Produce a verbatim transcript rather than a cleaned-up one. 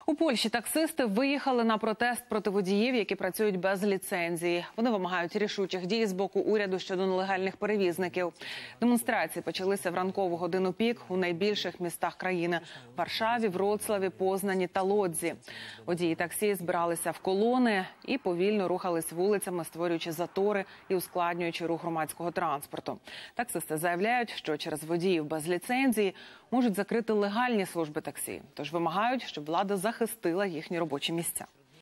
У Польщі таксисти виїхали на протест проти водіїв, які працюють без ліцензії. Вони вимагають рішучих дій з боку уряду щодо нелегальних перевізників. Демонстрації почалися в ранкову годину пік у найбільших містах країни – Варшаві, Вроцлаві, Познані та Лодзі. Водії таксі збиралися в колони і повільно рухались вулицями, створюючи затори і ускладнюючи рух громадського транспорту. Таксисти заявляють, що через водіїв без ліцензії можуть закрити легальні служби таксі. Тож вимагають, щоб влада захистила їхні робочі місця.